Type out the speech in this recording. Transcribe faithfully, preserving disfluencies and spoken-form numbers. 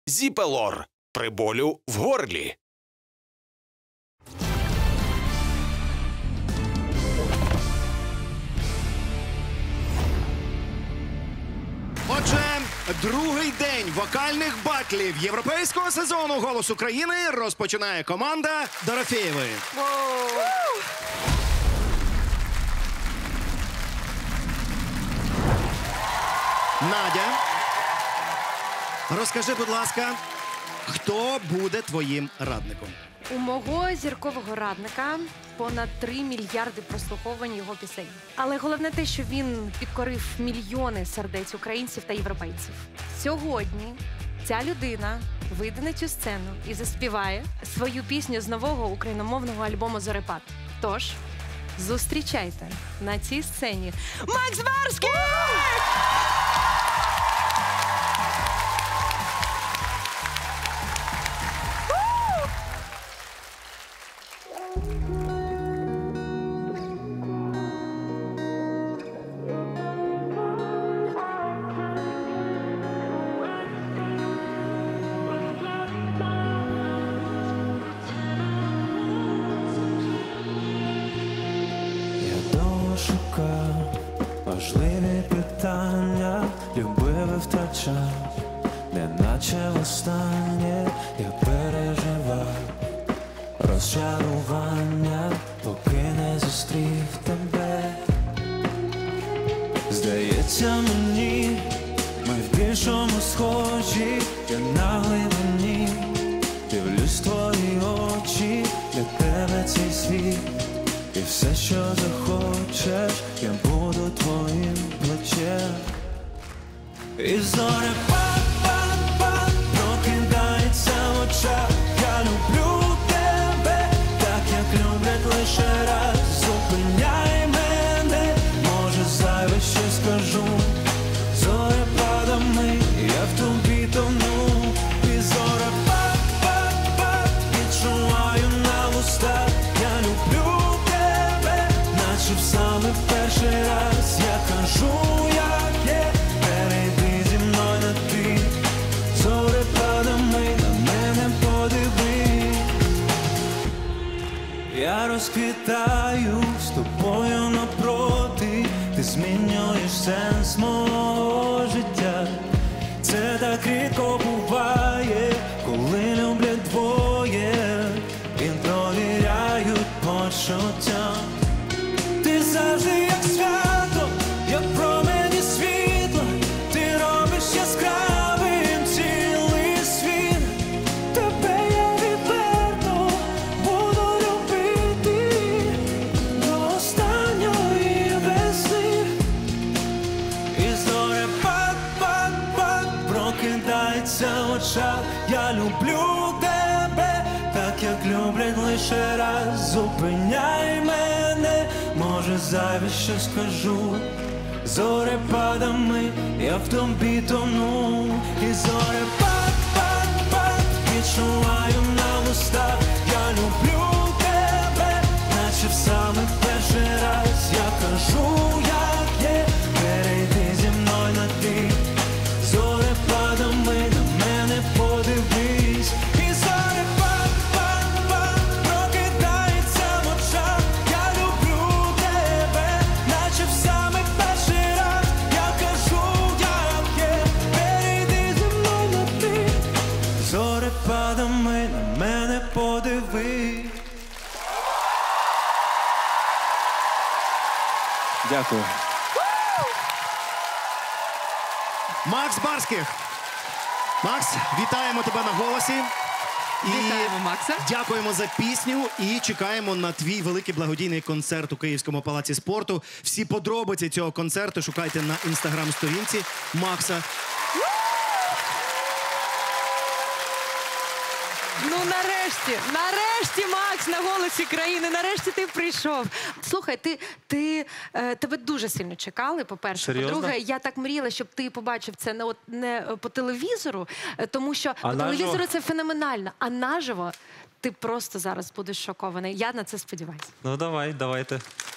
Зіпелор при болю в горлі. Отже, другий день вокальних батлів європейського сезону «Голос України» розпочинає команда Дорофєєвої. Надя, розкажи, будь ласка, хто буде твоїм радником? У мого зіркового радника понад три мільярди прослуховувань його пісень. Але головне те, що він підкорив мільйони сердець українців та європейців. Сьогодні ця людина вийде на цю сцену і заспіває свою пісню з нового україномовного альбому «Зорепад». Тож, зустрічайте на цій сцені Макс Барських! Шукав важливі питання, любив і втрачав, неначе востаннє я переживав розчарування, поки не зустрів тебе. Здається мені, ми в більшому схожі, я на глибині дивлюсь твої очі, для тебе цей світ. І все, що захочеш, я буду твоїм плечем. І зорепад, пад, пад, прокидається в очах. Я люблю тебе, так як люблять лише раз. Зупиняй мене, може зайве ще скажу. Зорепадами я в тобі тону. І зорепад, пад, пад, відчуваю на вустах. Я люблю в саме перший раз я кажу, як є, перейди зі мною на ти, зорепадами на мене подивись. Я розквітаю з тобою напроти, ти змінюєш сенс мого життя. Це так рідко буває, коли люблять двоє, інтровіряють почуття. Ти завжди як свято, як промені світла, ти робиш яскравим цілий світ. Тебе я відверто буду любити до останньої весни. І зорепад, пад, пад, прокидається в очах. Я люблю тебе, так як люблять лише раз. Зупиняй мене, може зайве ще скажу. Зорепадами я в тобі тону. І зорепад, пад, пад, відчуваю на вустах. Я люблю тебе, наче в самий перший раз. Я кажу, як є, перейди зі мною на ти. Зорепадами на мене подивись. І зорепад, пад, пад, прокидається в очах. Я люблю тебе, наче в самий перший раз. Я кажу, як є, перейди зі мною на ти. Зорепадами на мене подивись. Дякую. Макс Барських. Макс, вітаємо тебе на «Голосі». І Вітаємо Макса. дякуємо за пісню і чекаємо на твій великий благодійний концерт у Київському палаці спорту. Всі подробиці цього концерту шукайте на інстаграм-сторінці Макса. Ну, нарешті, нарешті, Макс, на «Голосі країни», нарешті ти прийшов. Слухай, ти, ти, е, тебе дуже сильно чекали, по-перше. Серйозно? По-друге, я так мріяла, щоб ти побачив це не, от, не по телевізору, е, тому що А по наживо? телевізору це феноменально, а наживо ти просто зараз будеш шокований. Я на це сподіваюся. Ну давай, давайте.